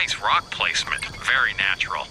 Nice rock placement. Very natural.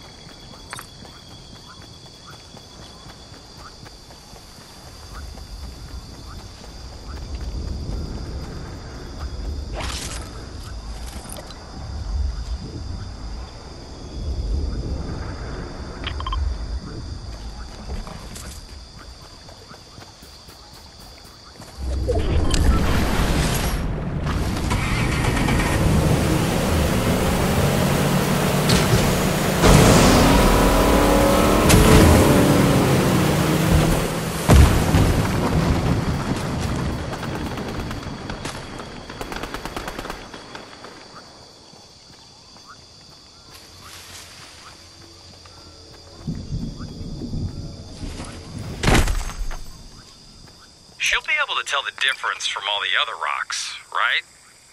She'll be able to tell the difference from all the other rocks, right?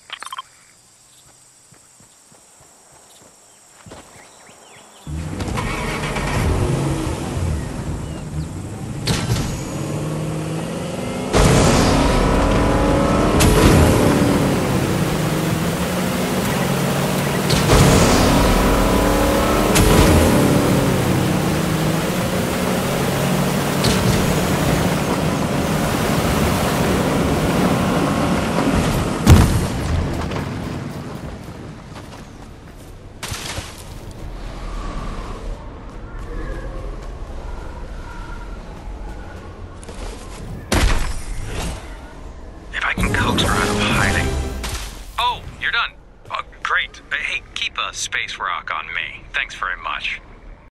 I can coax her out of hiding. Oh, you're done. Oh, great. Hey, keep a space rock on me. Thanks very much.